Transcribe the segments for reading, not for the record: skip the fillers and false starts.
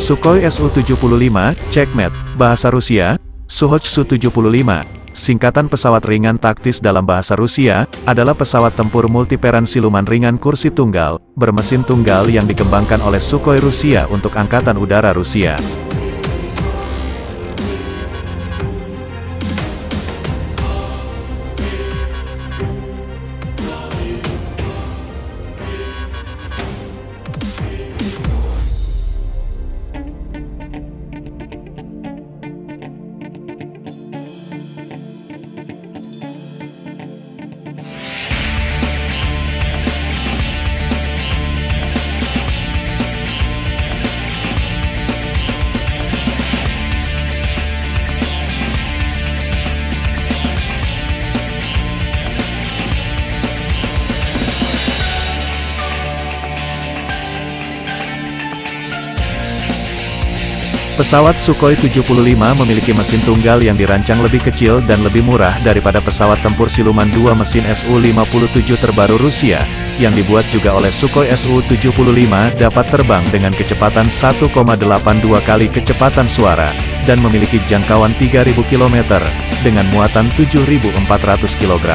Sukhoi Su-75, Checkmate, bahasa Rusia, Sukhoi Su-75, singkatan pesawat ringan taktis dalam bahasa Rusia, adalah pesawat tempur multiperan siluman ringan kursi tunggal, bermesin tunggal yang dikembangkan oleh Sukhoi Rusia untuk Angkatan Udara Rusia. Pesawat Sukhoi 75 memiliki mesin tunggal yang dirancang lebih kecil dan lebih murah daripada pesawat tempur siluman dua mesin Su-57 terbaru Rusia, yang dibuat juga oleh Sukhoi Su-75 dapat terbang dengan kecepatan 1,82 kali kecepatan suara, dan memiliki jangkauan 3.000 km, dengan muatan 7.400 kg.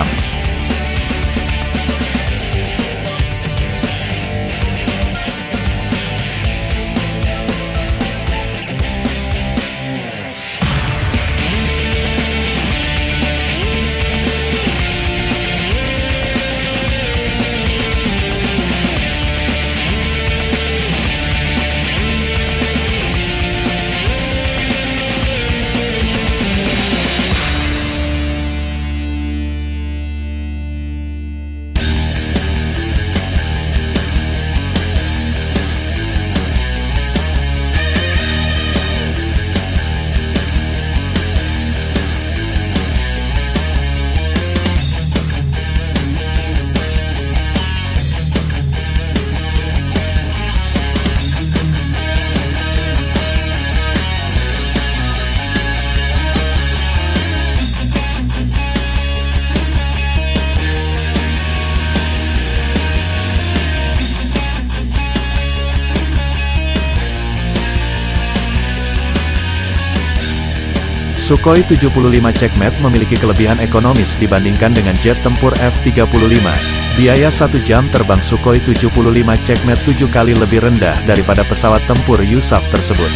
Sukhoi 75 Checkmate memiliki kelebihan ekonomis dibandingkan dengan jet tempur F-35. Biaya 1 jam terbang Sukhoi 75 Checkmate 7 kali lebih rendah daripada pesawat tempur USAF tersebut.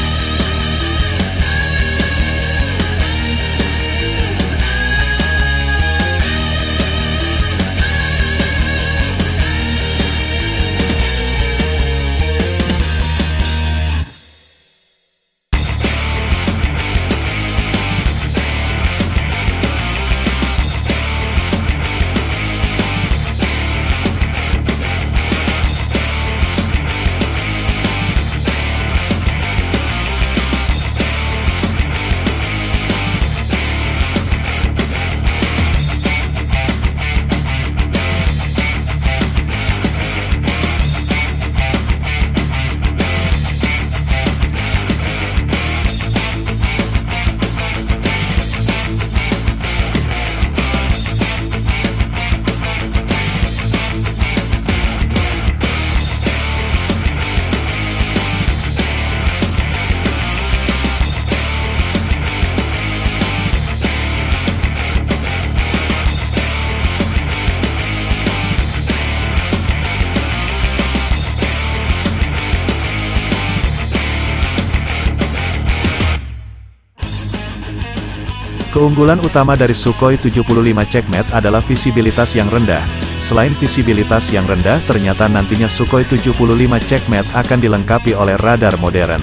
Keunggulan utama dari Sukhoi 75 Checkmate adalah visibilitas yang rendah. Selain visibilitas yang rendah, ternyata nantinya Sukhoi 75 Checkmate akan dilengkapi oleh radar modern.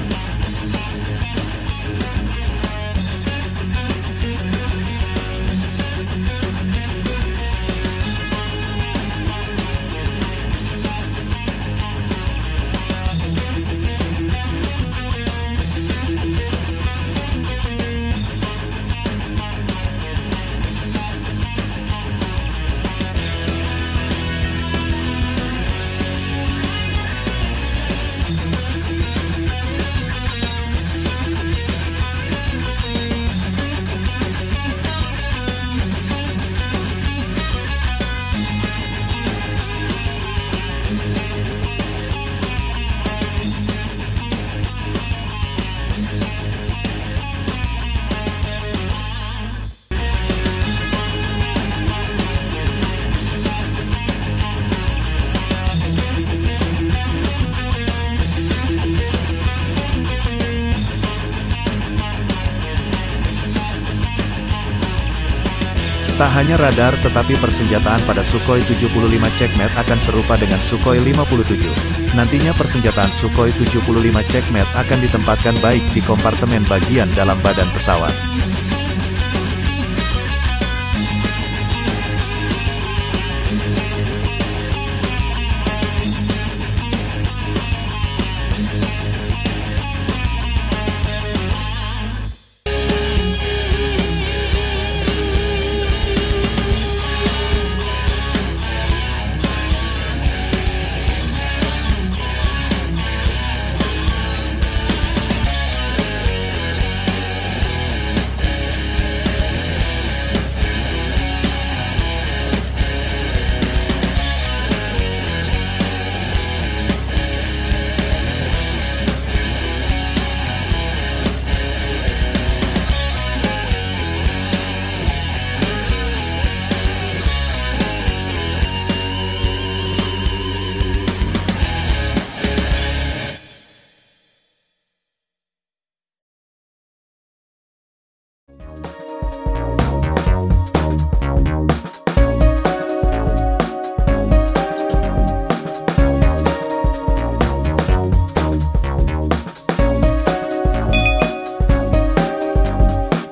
Tak hanya radar tetapi persenjataan pada Sukhoi 75 Checkmate akan serupa dengan Sukhoi 57. Nantinya persenjataan Sukhoi 75 Checkmate akan ditempatkan baik di kompartemen bagian dalam badan pesawat.